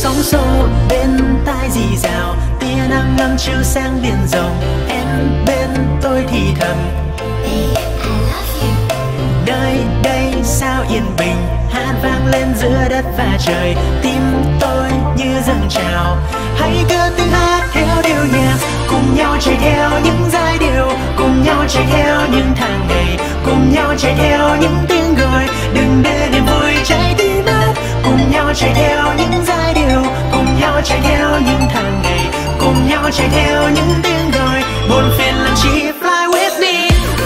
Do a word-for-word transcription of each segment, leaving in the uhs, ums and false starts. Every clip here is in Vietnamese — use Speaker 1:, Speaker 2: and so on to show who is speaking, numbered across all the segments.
Speaker 1: sóng xô bên tai rì rào, tia nắng ngắm chiếu sang biển rộng. Em bên tôi thì thầm nơi đây sao yên bình, hát vang lên giữa đất và trời. Tim tôi như dâng trào, hãy cứ tiếng hát theo điệu nhạc, cùng nhau chạy theo những giai điệu, cùng nhau chạy theo những tháng ngày, cùng nhau chạy theo những tiếng gọi. Đừng để niềm vui cháy tim mất, cùng nhau chạy theo những giai điệu, cùng nhau chạy theo những tháng ngày, cùng nhau chạy theo những tiếng gọi. Buồn phiền làm chi, fly with me.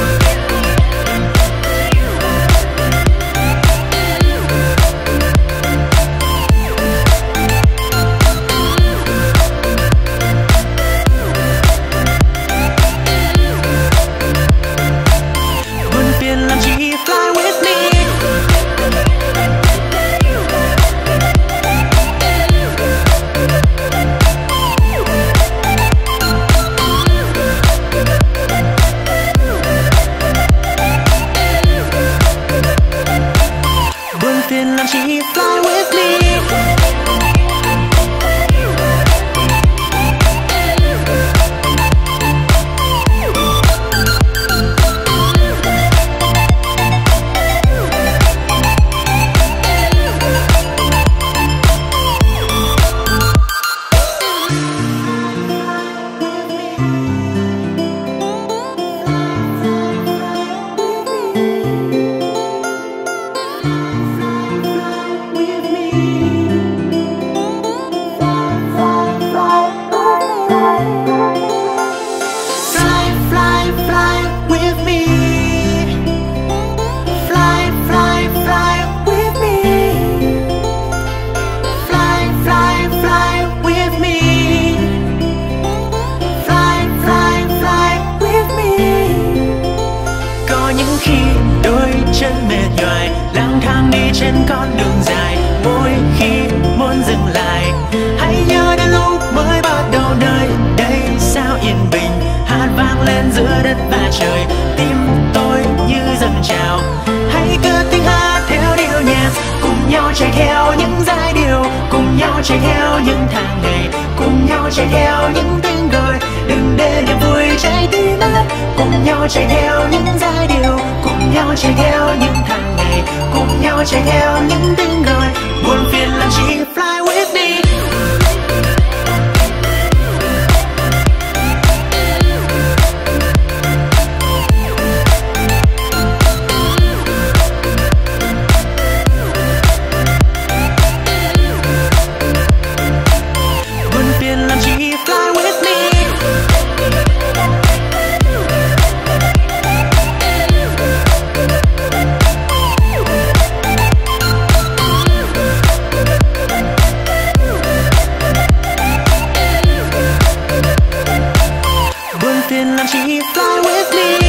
Speaker 1: Fly with me. Trên con đường dài, mỗi khi muốn dừng lại, hãy nhớ đến lúc mới bắt đầu nơi đây sao yên bình, hát vang lên giữa đất và trời. Tim tôi như dâng trào, hãy cứ tiếng hát theo điệu nhạc, cùng nhau chạy theo những giai điệu, cùng nhau chạy theo những tháng ngày, cùng nhau chạy theo những tiếng gọi. Đừng để niềm vui cháy tim mất, cùng nhau chạy theo những giai điệu, cùng nhau chạy theo những tháng ngày, cùng nhau chạy theo những tiếng gọi. Buồn phiền làm chi, fly with me. Buồn phiền làm chi, fly with me. Buồn phiền làm chi, fly with me.